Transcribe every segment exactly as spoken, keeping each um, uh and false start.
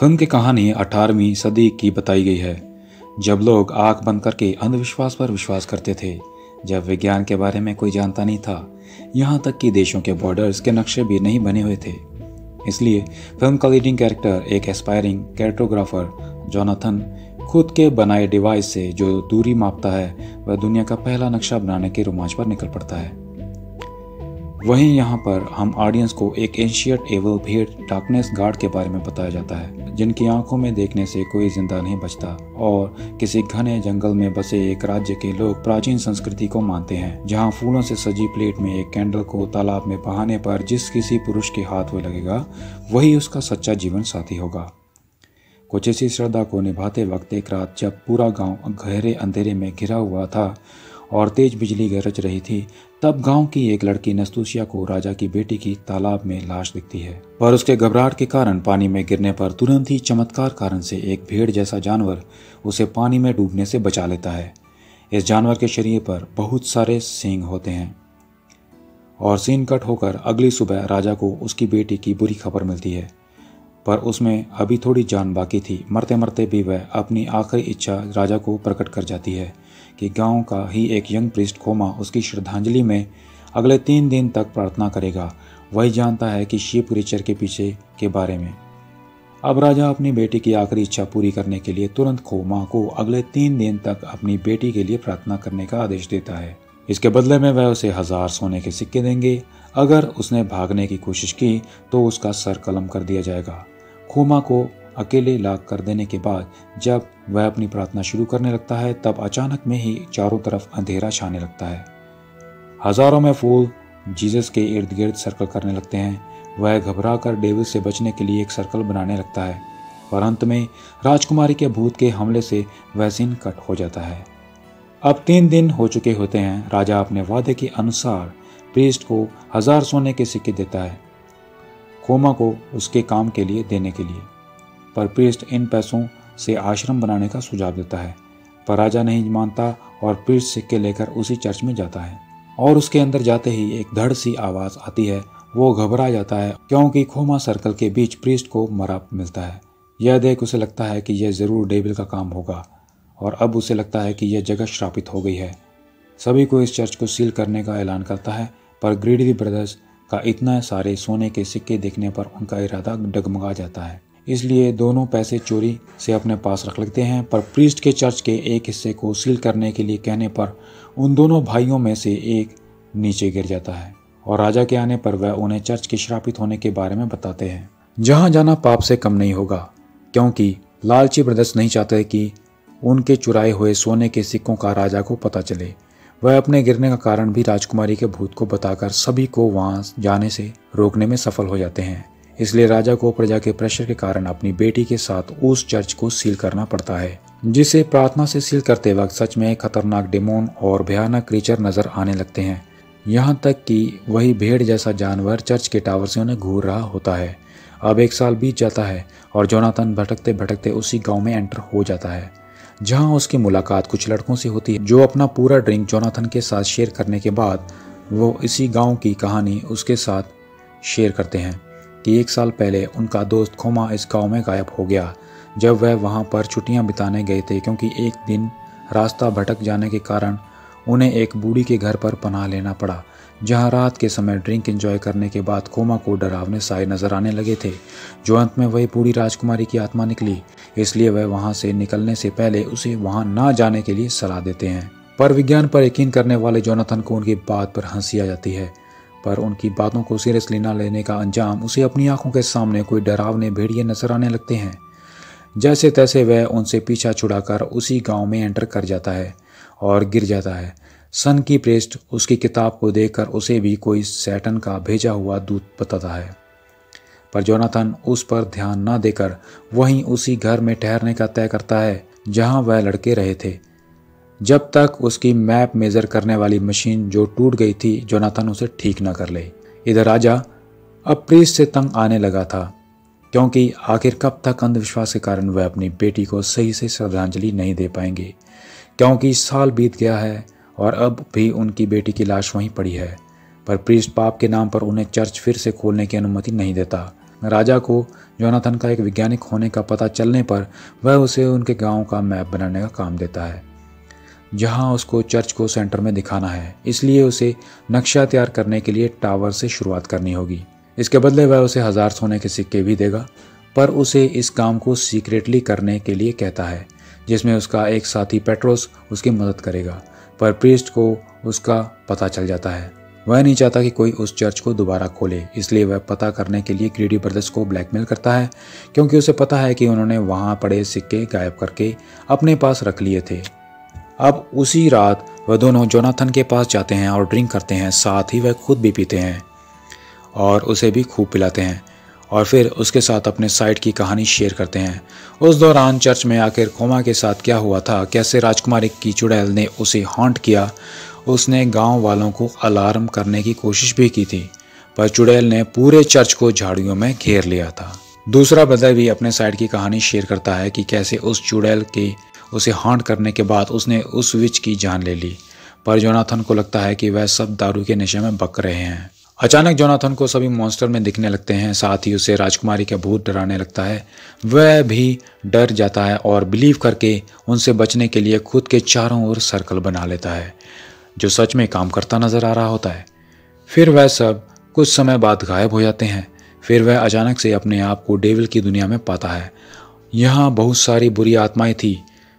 Film की कहानी अठारहवीं सदी की बताई गई है, जब लोग आंख बंद करके अंधविश्वास पर विश्वास करते थे, जब विज्ञान के बारे में कोई जानता नहीं था, यहाँ तक कि देशों के बॉर्डर्स के नक्शे भी नहीं बने हुए थे। इसलिए फिल्म का लीडिंग कैरेक्टर एक एस्पायरिंग कैरेटोग्राफर जोनाथन खुद के बनाए डिवाइस से जो दूरी मापता है वह दुनिया का पहला नक्शा बनाने के रोमांच पर निकल पड़ता है। वहीं यहाँ पर हम ऑडियंस को एक एंशियंट एवल भीड़ डार्कनेस गार्ड के बारे में बताया जाता है, जिनकी आंखों में देखने से कोई जिंदा नहीं बचता और किसी घने जंगल में बसे एक राज्य के लोग प्राचीन संस्कृति को मानते हैं, जहाँ फूलों से सजी प्लेट में एक कैंडल को तालाब में बहाने पर जिस किसी पुरुष के हाथ में लगेगा वही उसका सच्चा जीवन साथी होगा। कुछ इसी श्रद्धा को निभाते वक्त एक रात जब पूरा गांव गहरे अंधेरे में घिरा हुआ था और तेज बिजली गरज रही थी, तब गांव की एक लड़की नस्तूसिया को राजा की बेटी की तालाब में लाश दिखती है। पर उसके घबराहट के कारण पानी में गिरने पर तुरंत ही चमत्कार कारण से एक भेड़ जैसा जानवर उसे पानी में डूबने से बचा लेता है। इस जानवर के शरीर पर बहुत सारे सींग होते हैं और सीन कट होकर अगली सुबह राजा को उसकी बेटी की बुरी खबर मिलती है, पर उसमें अभी थोड़ी जान बाकी थी। मरते मरते भी वह अपनी आखिरी इच्छा राजा को प्रकट कर जाती है कि गांव का ही एक यंग प्रीस्ट खोमा उसकी श्रद्धांजलि में अगले तीन दिन तक प्रार्थना करेगा। वही जानता है कि शिव रिचर के पीछे के बारे में। अब राजा अपनी बेटी की आखिरी इच्छा पूरी करने के लिए तुरंत खोमा को अगले तीन दिन तक अपनी बेटी के लिए प्रार्थना करने का आदेश देता है। इसके बदले में वह उसे हजार सोने के सिक्के देंगे। अगर उसने भागने की कोशिश की तो उसका सर कलम कर दिया जाएगा। खोमा को अकेले लाक कर देने के बाद जब वह अपनी प्रार्थना शुरू करने लगता है, तब अचानक में ही चारों तरफ अंधेरा छाने लगता है। हजारों में फूल जीसस के इर्द गिर्द सर्कल करने लगते हैं। वह घबरा कर डेविल से बचने के लिए एक सर्कल बनाने लगता है, पर अंत में राजकुमारी के भूत के हमले से वह सीन कट हो जाता है। अब तीन दिन हो चुके होते हैं। राजा अपने वादे के अनुसार प्रीस्ट को हजार सोने के सिक्के देता है खोमा को उसके काम के लिए देने के लिए, पर प्रीस्ट इन पैसों से आश्रम बनाने का सुझाव देता है। पर राजा नहीं मानता और प्रीस्ट सिक्के लेकर उसी चर्च में जाता है और उसके अंदर जाते ही एक धड़ सी आवाज आती है। वो घबरा जाता है क्योंकि खोमा सर्कल के बीच प्रीस्ट को मरा मिलता है। यह देख उसे लगता है कि यह जरूर डेविल का काम होगा और अब उसे लगता है कि यह जगह श्रापित हो गई है। सभी को इस चर्च को सील करने का ऐलान करता है, पर ग्रीडी ब्रदर्स का इतना सारे सोने के सिक्के देखने पर उनका इरादा डगमगा जाता है। इसलिए दोनों पैसे चोरी से अपने पास रख लेते हैं, पर प्रीस्ट के चर्च के एक हिस्से को सील करने के लिए कहने पर उन दोनों भाइयों में से एक नीचे गिर जाता है और राजा के आने पर वह उन्हें चर्च के श्रापित होने के बारे में बताते हैं, जहां जाना पाप से कम नहीं होगा, क्योंकि लालची ब्रदर्स नहीं चाहते कि उनके चुराए हुए सोने के सिक्कों का राजा को पता चले। वह अपने गिरने का कारण भी राजकुमारी के भूत को बताकर सभी को वहां जाने से रोकने में सफल हो जाते हैं। इसलिए राजा को प्रजा के प्रेशर के कारण अपनी बेटी के साथ उस चर्च को सील करना पड़ता है, जिसे प्रार्थना से सील करते वक्त सच में खतरनाक डेमोन और भयानक क्रीचर नजर आने लगते हैं। यहाँ तक कि वही भेड़ जैसा जानवर चर्च के टावर से उन्हें घूर रहा होता है। अब एक साल बीत जाता है और जोनाथन भटकते भटकते उसी गाँव में एंटर हो जाता है, जहाँ उसकी मुलाकात कुछ लड़कों से होती है जो अपना पूरा ड्रिंक जोनाथन के साथ शेयर करने के बाद वो इसी गांव की कहानी उसके साथ शेयर करते हैं कि एक साल पहले उनका दोस्त खोमा इस गांव में गायब हो गया जब वह वहां पर छुट्टियां बिताने गए थे, क्योंकि एक दिन रास्ता भटक जाने के कारण उन्हें एक बूढ़ी के घर पर पनाह लेना पड़ा, जहां रात के समय ड्रिंक एंजॉय करने के बाद खोमा को डरावने साए नजर आने लगे थे, जो अंत में वही बूढ़ी राजकुमारी की आत्मा निकली। इसलिए वह वहां से निकलने से पहले उसे वहां ना जाने के लिए सलाह देते हैं। पर विज्ञान पर यकीन करने वाले जोनाथन को उनकी बात पर हंसी आ जाती है, पर उनकी बातों को सीरियसली न लेने का अंजाम उसे अपनी आंखों के सामने कोई डरावने भेड़िए नजर आने लगते हैं। जैसे तैसे वह उनसे पीछा छुड़ाकर उसी गाँव में एंटर कर जाता है और गिर जाता है। सन की प्रीस्ट उसकी किताब को देखकर उसे भी कोई सैटन का भेजा हुआ दूत बताता है, पर जोनाथन उस पर ध्यान न देकर वहीं उसी घर में ठहरने का तय करता है जहां वह लड़के रहे थे, जब तक उसकी मैप मेजर करने वाली मशीन जो टूट गई थी जोनाथन उसे ठीक न कर ले। इधर राजा अब प्रीस्ट से तंग आने लगा था, क्योंकि आखिर कब तक अंधविश्वास के कारण वह अपनी बेटी को सही से श्रद्धांजलि नहीं दे पाएंगे, क्योंकि साल बीत गया है और अब भी उनकी बेटी की लाश वहीं पड़ी है। पर प्रीस्ट पाप के नाम पर उन्हें चर्च फिर से खोलने की अनुमति नहीं देता। राजा को जोनाथन का एक वैज्ञानिक होने का पता चलने पर वह उसे उनके गांव का मैप बनाने का काम देता है, जहां उसको चर्च को सेंटर में दिखाना है। इसलिए उसे नक्शा तैयार करने के लिए टावर से शुरुआत करनी होगी। इसके बदले वह उसे हजार सोने के सिक्के भी देगा, पर उसे इस काम को सीक्रेटली करने के लिए कहता है, जिसमें उसका एक साथी पेट्रोस उसकी मदद करेगा। पर प्रीस्ट को उसका पता चल जाता है। वह नहीं चाहता कि कोई उस चर्च को दोबारा खोले, इसलिए वह पता करने के लिए ग्रीडी ब्रदर्स को ब्लैकमेल करता है, क्योंकि उसे पता है कि उन्होंने वहां पड़े सिक्के गायब करके अपने पास रख लिए थे। अब उसी रात वह दोनों जोनाथन के पास जाते हैं और ड्रिंक करते हैं, साथ ही वह खुद भी पीते हैं और उसे भी खूब पिलाते हैं, और फिर उसके साथ अपने साइड की कहानी शेयर करते हैं। उस दौरान चर्च में आखिर खोमा के साथ क्या हुआ था, कैसे राजकुमारी की चुड़ैल ने उसे हॉन्ट किया। उसने गांव वालों को अलार्म करने की कोशिश भी की थी, पर चुड़ैल ने पूरे चर्च को झाड़ियों में घेर लिया था। दूसरा ब्रदर भी अपने साइड की कहानी शेयर करता है कि कैसे उस चुड़ैल के उसे हॉन्ट करने के बाद उसने उस विच की जान ले ली, पर जोनाथन को लगता है कि वह सब दारू के नशे में बक रहे हैं। अचानक जोनाथन को सभी मॉन्स्टर में दिखने लगते हैं, साथ ही उसे राजकुमारी का भूत डराने लगता है। वह भी डर जाता है और बिलीव करके उनसे बचने के लिए खुद के चारों ओर सर्कल बना लेता है, जो सच में काम करता नजर आ रहा होता है। फिर वह सब कुछ समय बाद गायब हो जाते हैं। फिर वह अचानक से अपने आप को डेविल की दुनिया में पाता है। यहाँ बहुत सारी बुरी आत्माएं थी,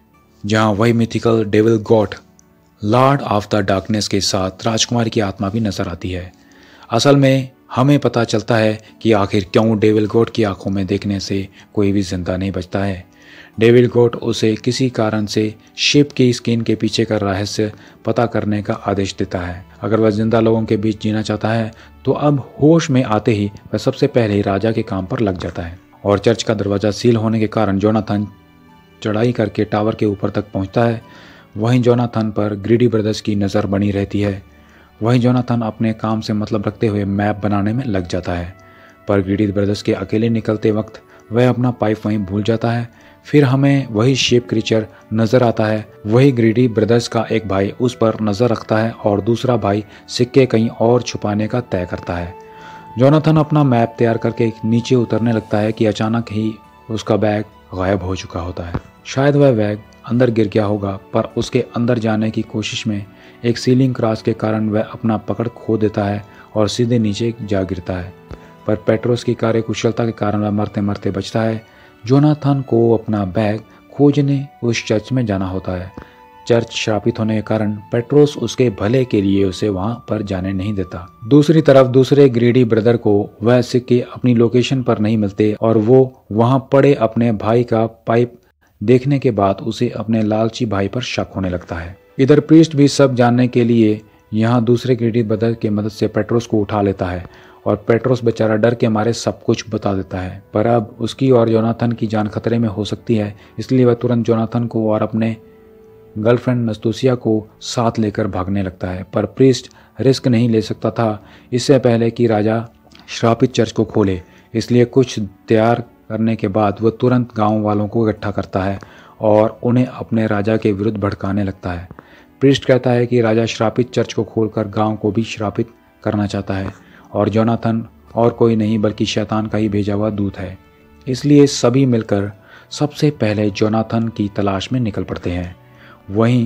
जहाँ वही mythical devil god lord of the darkness के साथ राजकुमारी की आत्मा भी नजर आती है। असल में हमें पता चलता है कि आखिर क्यों डेविल गॉड की आंखों में देखने से कोई भी जिंदा नहीं बचता है। डेविल गॉड उसे किसी कारण से शिप की स्किन के पीछे का रहस्य पता करने का आदेश देता है। अगर वह जिंदा लोगों के बीच जीना चाहता है तो अब होश में आते ही वह सबसे पहले राजा के काम पर लग जाता है। और चर्च का दरवाजा सील होने के कारण जोनाथन चढ़ाई करके टावर के ऊपर तक पहुंचता है। वहीं जोनाथन पर ग्रीडी ब्रदर्स की नज़र बनी रहती है। वहीं जोनाथन अपने काम से मतलब रखते हुए मैप बनाने में लग जाता है, पर ग्रीडी ब्रदर्स के अकेले निकलते वक्त वह अपना पाइप वहीं भूल जाता है। फिर हमें वही शेप क्रीचर नज़र आता है। वही ग्रीडी ब्रदर्स का एक भाई उस पर नज़र रखता है और दूसरा भाई सिक्के कहीं और छुपाने का तय करता है। जोनाथन अपना मैप तैयार करके नीचे उतरने लगता है कि अचानक ही उसका बैग गायब हो चुका होता है। शायद वह बैग अंदर गिर गया होगा, पर उसके अंदर जाने की कोशिश में एक सीलिंग क्रॉस के कारण वह अपना पकड़ खो देता है और सीधे नीचे जा गिरता है। पर पेट्रोस की कार्यकुशलता के कारण वह मरते मरते बचता है। जोनाथन को अपना बैग खोजने उस चर्च में जाना होता है। चर्च श्रापित होने के कारण पेट्रोस उसके भले के लिए उसे वहां पर जाने नहीं देता। दूसरी तरफ दूसरे ग्रीडी ब्रदर को वह सिक्के अपनी लोकेशन पर नहीं मिलते और वो वहां पड़े अपने भाई का पाइप देखने के बाद उसे अपने लालची भाई पर शक होने लगता है। इधर प्रीस्ट भी सब जानने के लिए यहाँ दूसरे ग्रीडी ब्रदर की मदद से पेट्रोस को उठा लेता है और पेट्रोस बेचारा डर के मारे सब कुछ बता देता है। पर अब उसकी और जोनाथन की जान खतरे में हो सकती है, इसलिए वह तुरंत जोनाथन को और अपने गर्लफ्रेंड नस्तूसिया को साथ लेकर भागने लगता है। पर प्रीस्ट रिस्क नहीं ले सकता था इससे पहले कि राजा श्रापित चर्च को खोले, इसलिए कुछ तैयार करने के बाद वह तुरंत गांव वालों को इकट्ठा करता है और उन्हें अपने राजा के विरुद्ध भड़काने लगता है। प्रीस्ट कहता है कि राजा श्रापित चर्च को खोलकर गांव को भी श्रापित करना चाहता है और जोनाथन और कोई नहीं बल्कि शैतान का ही भेजा हुआ दूत है। इसलिए सभी मिलकर सबसे पहले जोनाथन की तलाश में निकल पड़ते हैं। वहीं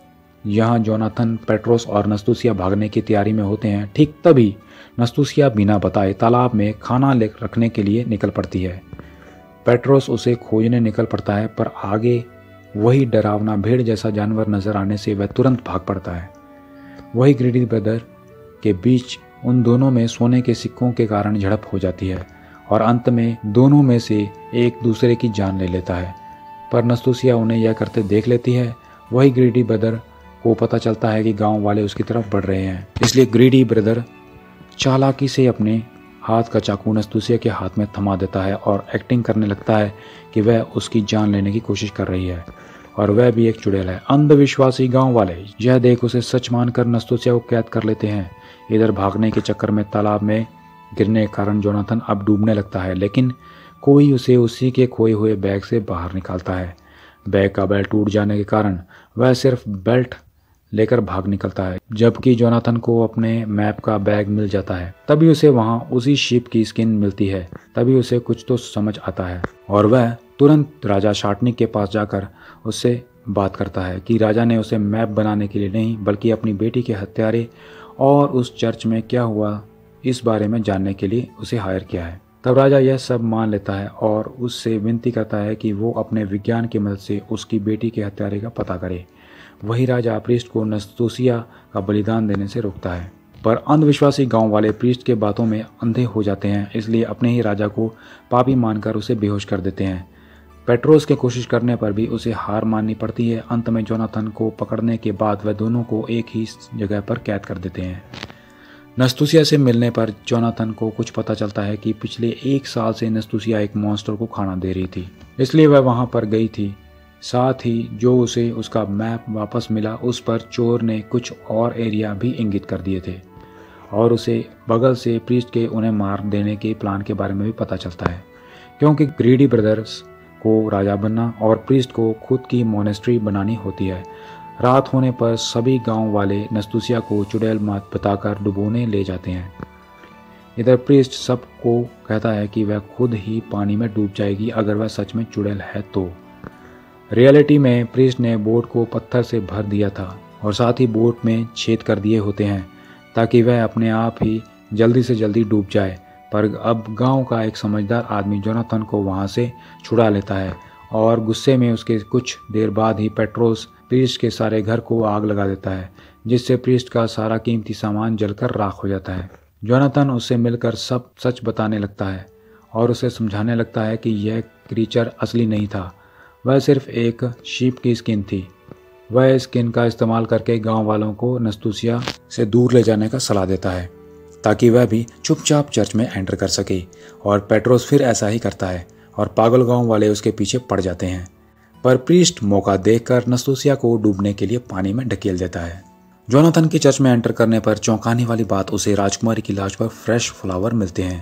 यहाँ जोनाथन, पेट्रोस और नस्तूसिया भागने की तैयारी में होते हैं। ठीक तभी नस्तूसिया बिना बताए तालाब में खाना ले रखने के लिए निकल पड़ती है। पेट्रोस उसे खोजने निकल पड़ता है, पर आगे वही डरावना भेड़ जैसा जानवर नजर आने से वह तुरंत भाग पड़ता है। वही ग्रीडी ब्रदर के बीच उन दोनों में सोने के सिक्कों के कारण झड़प हो जाती है और अंत में दोनों में से एक दूसरे की जान ले लेता है। पर नस्तूसिया उन्हें यह करते देख लेती है। वही ग्रीडी ब्रदर को पता चलता है कि गांव वाले उसकी तरफ बढ़ रहे हैं, इसलिए ग्रीडी ब्रदर चालाकी से अपने हाथ का चाकू नस्तूसिया के हाथ में थमा देता है और एक्टिंग करने लगता है कि वह उसकी जान लेने की कोशिश कर रही है और वह भी एक चुड़ैल है। अंधविश्वासी गांव वाले यह देख उसे सच मानकर नस्तूसिया को कैद कर लेते हैं। इधर भागने के चक्कर में तालाब में गिरने के कारण जोनाथन अब डूबने लगता है, लेकिन कोई उसे उसी के खोए हुए बैग से बाहर निकालता है। बैग का बेल्ट टूट जाने के कारण वह सिर्फ बेल्ट लेकर भाग निकलता है। जबकि जोनाथन को अपने मैप का बैग मिल जाता है। तभी उसे वहां उसी शिप की स्किन मिलती है। तभी उसे कुछ तो समझ आता है और वह तुरंत राजा शार्टनिक के पास जाकर उससे बात करता है कि राजा ने उसे मैप बनाने के लिए नहीं बल्कि अपनी बेटी के हत्यारे और उस चर्च में क्या हुआ इस बारे में जानने के लिए उसे हायर किया है। तब राजा यह सब मान लेता है और उससे विनती करता है कि वो अपने विज्ञान की मदद से उसकी बेटी के हत्यारे का पता करे। वही राजा प्रीस्ट को नस्तूसिया का बलिदान देने से रोकता है, पर अंधविश्वासी गांव वाले प्रीस्ट के बातों में अंधे हो जाते हैं, इसलिए अपने ही राजा को पापी मानकर उसे बेहोश कर देते हैं। पेट्रोस के कोशिश करने पर भी उसे हार माननी पड़ती है। अंत में जोनाथन को पकड़ने के बाद वह दोनों को एक ही जगह पर कैद कर देते हैं। नस्तूसिया से मिलने पर जोनाथन को कुछ पता चलता है कि पिछले एक साल से नस्तूसिया एक मॉन्स्टर को खाना दे रही थी, इसलिए वह वहां पर गई थी। साथ ही जो उसे उसका मैप वापस मिला उस पर चोर ने कुछ और एरिया भी इंगित कर दिए थे और उसे बगल से प्रीस्ट के उन्हें मार देने के प्लान के बारे में भी पता चलता है, क्योंकि ग्रीडी ब्रदर्स को राजा बनना और प्रीस्ट को खुद की मोनेस्ट्री बनानी होती है। रात होने पर सभी गांव वाले नस्तूसिया को चुड़ैल मात बताकर डुबोने ले जाते हैं। इधर प्रीस्ट सबको कहता है कि वह खुद ही पानी में डूब जाएगी अगर वह सच में चुड़ैल है तो। रियलिटी में प्रीस्ट ने बोट को पत्थर से भर दिया था और साथ ही बोट में छेद कर दिए होते हैं ताकि वह अपने आप ही जल्दी से जल्दी डूब जाए। पर अब गांव का एक समझदार आदमी जोनाथन को वहां से छुड़ा लेता है और गुस्से में उसके कुछ देर बाद ही पेट्रोस प्रीस्ट के सारे घर को आग लगा देता है, जिससे प्रीस्ट का सारा कीमती सामान जलकर राख हो जाता है। जोनाथन उससे मिलकर सब सच बताने लगता है और उसे समझाने लगता है कि यह क्रीचर असली नहीं था, वह सिर्फ एक शीप की स्किन थी। वह स्किन का इस्तेमाल करके गांव वालों को नस्तूसिया से दूर ले जाने का सलाह देता है ताकि वह भी चुपचाप चर्च में एंटर कर सके। और पेट्रोस फिर ऐसा ही करता है और पागल गांव वाले उसके पीछे पड़ जाते हैं। पर प्रीस्ट मौका देखकर नस्तूसिया को डूबने के लिए पानी में ढकेल देता है। जोनाथन के चर्च में एंटर करने पर चौंकाने वाली बात उसे राजकुमारी की लाश पर फ्रेश फ्लावर मिलते हैं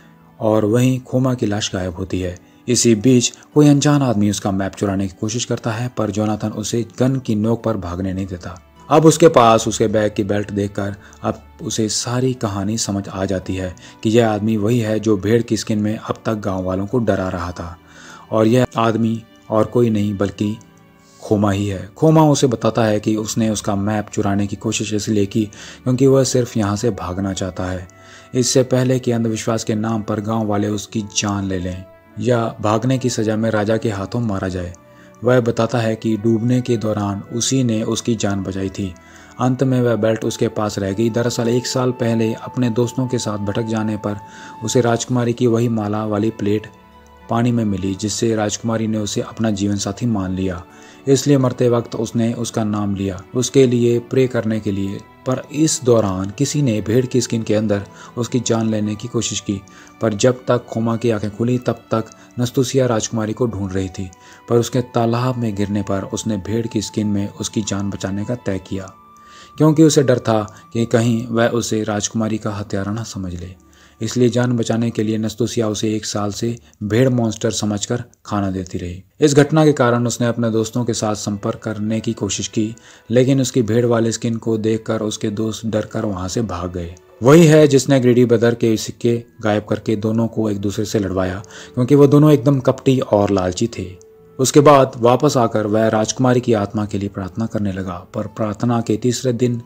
और वहीं खोमा की लाश गायब होती है। इसी बीच कोई अनजान आदमी उसका मैप चुराने की कोशिश करता है, पर जोनाथन उसे गन की नोक पर भागने नहीं देता। अब उसके पास उसके बैग की बेल्ट देखकर अब उसे सारी कहानी समझ आ जाती है कि यह आदमी वही है जो भेड़ की स्किन में अब तक गांव वालों को डरा रहा था और यह आदमी और कोई नहीं बल्कि खोमा ही है। खोमा उसे बताता है कि उसने उसका मैप चुराने की कोशिश इसलिए की क्योंकि वह सिर्फ यहाँ से भागना चाहता है, इससे पहले कि अंधविश्वास के नाम पर गांव वाले उसकी जान ले लें या भागने की सजा में राजा के हाथों मारा जाए। वह बताता है कि डूबने के दौरान उसी ने उसकी जान बचाई थी। अंत में वह बेल्ट उसके पास रह गई। दरअसल एक साल पहले अपने दोस्तों के साथ भटक जाने पर उसे राजकुमारी की वही माला वाली प्लेट पानी में मिली, जिससे राजकुमारी ने उसे अपना जीवन साथी मान लिया। इसलिए मरते वक्त उसने उसका नाम लिया उसके लिए प्रे करने के लिए। पर इस दौरान किसी ने भेड़ की स्किन के अंदर उसकी जान लेने की कोशिश की, पर जब तक खोमा की आंखें खुली तब तक नस्तूसिया राजकुमारी को ढूंढ रही थी। पर उसके तालाब में गिरने पर उसने भेड़ की स्किन में उसकी जान बचाने का तय किया, क्योंकि उसे डर था कि कहीं वह उसे राजकुमारी का हत्यारा न समझ ले। इसलिए जान बचाने के लिए नस्तूसिया उसे एक साल से भेड़ मॉन्स्टर समझकर खाना देती रही। इस घटना के कारण उसने अपने दोस्तों के साथ संपर्क करने की कोशिश की, लेकिन उसकी भेड़ वाले स्किन को देखकर उसके दोस्त डर कर वहां से भाग गए। वही है जिसने ग्रीडी ब्रदर के सिक्के गायब करके दोनों को एक दूसरे से लड़वाया, क्योंकि वो दोनों एकदम कपटी और लालची थे। उसके बाद वापस आकर वह राजकुमारी की आत्मा के लिए प्रार्थना करने लगा, पर प्रार्थना के तीसरे दिन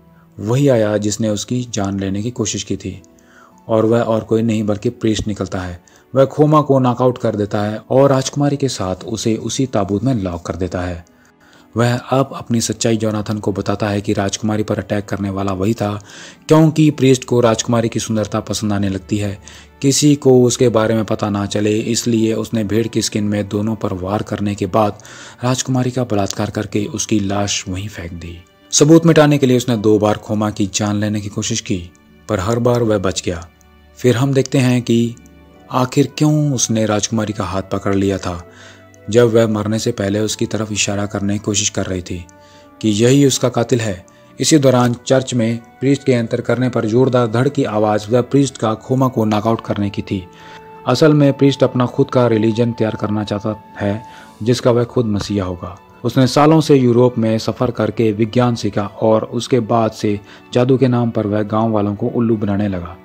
वही आया जिसने उसकी जान लेने की कोशिश की थी, और वह और कोई नहीं बल्कि प्रीस्ट निकलता है। वह खोमा को नॉकआउट कर देता है और राजकुमारी के साथ उसे उसी ताबूत में लॉक कर देता है। वह अब अपनी सच्चाई जोनाथन को बताता है कि राजकुमारी पर अटैक करने वाला वही था, क्योंकि प्रीस्ट को राजकुमारी की सुंदरता पसंद आने लगती है। किसी को उसके बारे में पता ना चले, इसलिए उसने भेड़ की स्किन में दोनों पर वार करने के बाद राजकुमारी का बलात्कार करके उसकी लाश वहीं फेंक दी। सबूत मिटाने के लिए उसने दो बार खोमा की जान लेने की कोशिश की, पर हर बार वह बच गया। फिर हम देखते हैं कि आखिर क्यों उसने राजकुमारी का हाथ पकड़ लिया था जब वह मरने से पहले उसकी तरफ इशारा करने की कोशिश कर रही थी कि यही उसका कातिल है। इसी दौरान चर्च में प्रीस्ट के एंटर करने पर जोरदार धड़ की आवाज़ वह प्रीस्ट का खोमा को नॉकआउट करने की थी। असल में प्रीस्ट अपना खुद का रिलीजन तैयार करना चाहता है जिसका वह खुद मसीहा होगा। उसने सालों से यूरोप में सफ़र करके विज्ञान सीखा और उसके बाद से जादू के नाम पर वह गांव वालों को उल्लू बनाने लगा।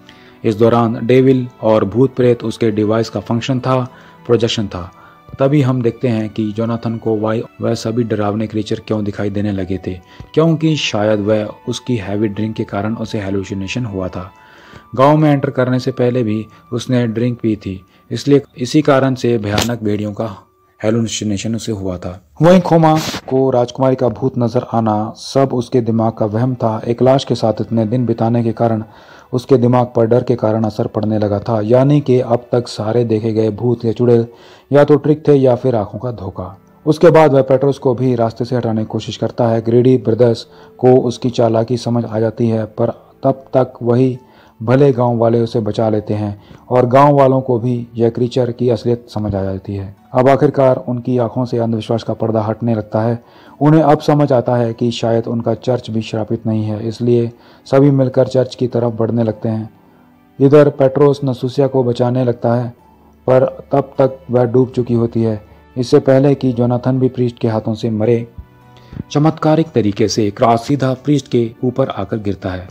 इस दौरान डेविल और भूत प्रेत उसके डिवाइस का फंक्शन था, प्रोजेक्शन था। तभी हम देखते हैं कि जोनाथन को वाई वह सभी डरावने क्रीचर क्यों दिखाई देने लगे थे, क्योंकि शायद वह उसकी हैवी ड्रिंक के कारण उसे हेलुसिनेशन हुआ था। गांव में एंटर करने से पहले भी उसने ड्रिंक पी थी, इसलिए इसी कारण से भयानक भेड़ियों का हेलुसिनेशन उसे हुआ था। वहीं खोमा को राजकुमारी का भूत नजर आना सब उसके दिमाग का वहम था। एक लाश के साथ इतने दिन बिताने के कारण उसके दिमाग पर डर के कारण असर पड़ने लगा था, यानी कि अब तक सारे देखे गए भूत या चुड़ैल या तो ट्रिक थे या फिर आंखों का धोखा। उसके बाद वह पेट्रोस को भी रास्ते से हटाने की कोशिश करता है। ग्रेडी ब्रदर्स को उसकी चालाकी समझ आ जाती है, पर तब तक वही भले गांव वाले उसे बचा लेते हैं और गांव वालों को भी यह क्रीचर की असलियत समझ आ जाती है। अब आखिरकार उनकी आंखों से अंधविश्वास का पर्दा हटने लगता है। उन्हें अब समझ आता है कि शायद उनका चर्च भी श्रापित नहीं है, इसलिए सभी मिलकर चर्च की तरफ बढ़ने लगते हैं। इधर पेट्रोस नसूसिया को बचाने लगता है, पर तब तक वह डूब चुकी होती है। इससे पहले कि जोनाथन भी प्रीस्ट के हाथों से मरे, चमत्कारिक तरीके से क्रॉस सीधा प्रीस्ट के ऊपर आकर गिरता है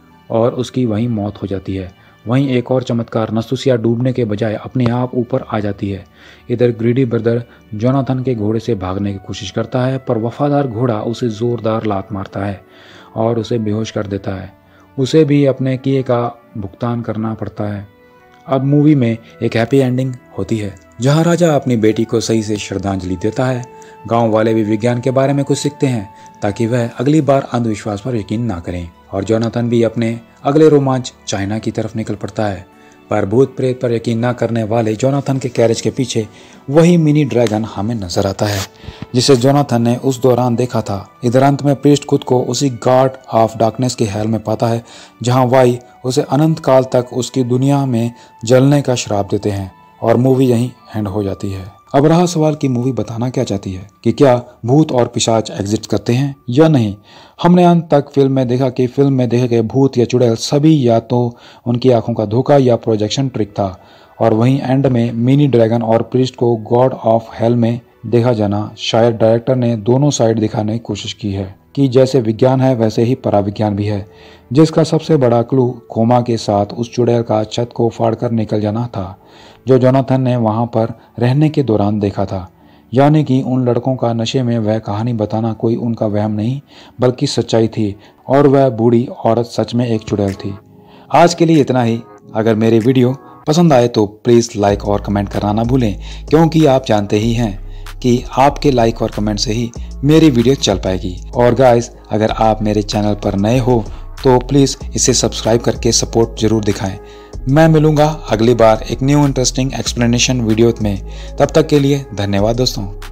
और उसकी वहीं मौत हो जाती है। वहीं एक और चमत्कार, नसूसिया डूबने के बजाय अपने आप ऊपर आ जाती है। इधर ग्रीडी ब्रदर जोनाथन के घोड़े से भागने की कोशिश करता है, पर वफादार घोड़ा उसे जोरदार लात मारता है और उसे बेहोश कर देता है। उसे भी अपने किए का भुगतान करना पड़ता है। अब मूवी में एक हैप्पी एंडिंग होती है, जहां राजा अपनी बेटी को सही से श्रद्धांजलि देता है। गांव वाले भी विज्ञान के बारे में कुछ सीखते हैं ताकि वह अगली बार अंधविश्वास पर यकीन ना करें, और जोनाथन भी अपने अगले रोमांच चाइना की तरफ निकल पड़ता है। पर भूत प्रेत पर यकीन न करने वाले जोनाथन के कैरेज के पीछे वही मिनी ड्रैगन हमें नजर आता है जिसे जोनाथन ने उस दौरान देखा था। इधर अंत में प्रीस्ट खुद को उसी गॉड ऑफ डार्कनेस के हेल में पाता है, जहां वाई उसे अनंत काल तक उसकी दुनिया में जलने का श्राप देते हैं और मूवी यहीं एंड हो जाती है। अब रहा सवाल कि मूवी बताना क्या चाहती है, कि क्या भूत और पिशाच एग्जिस्ट करते हैं या नहीं। हमने अंत तक फिल्म में देखा कि फिल्म में देखे गए भूत या चुड़ैल सभी या तो उनकी आंखों का धोखा या प्रोजेक्शन ट्रिक था, और वहीं एंड में मिनी ड्रैगन और प्रीस्ट को गॉड ऑफ हेल में देखा जाना शायद डायरेक्टर ने दोनों साइड दिखाने की कोशिश की है कि जैसे विज्ञान है वैसे ही पराविज्ञान भी है, जिसका सबसे बड़ा क्लू खोमा के साथ उस चुड़ैल का छत को फाड़कर निकल जाना था जो जोनाथन ने वहां पर रहने के दौरान देखा था। यानी कि उन लड़कों का नशे में वह कहानी बताना कोई उनका वहम नहीं बल्कि सच्चाई थी, और वह बूढ़ी औरत सच में एक चुड़ैल थी। आज के लिए इतना ही। अगर मेरी वीडियो पसंद आए तो प्लीज़ लाइक और कमेंट करना ना भूलें, क्योंकि आप जानते ही हैं कि आपके लाइक और कमेंट से ही मेरी वीडियो चल पाएगी। और गाइस, अगर आप मेरे चैनल पर नए हो तो प्लीज़ इसे सब्सक्राइब करके सपोर्ट जरूर दिखाएं। मैं मिलूंगा अगली बार एक न्यू इंटरेस्टिंग एक्सप्लेनेशन वीडियो में। तब तक के लिए धन्यवाद दोस्तों।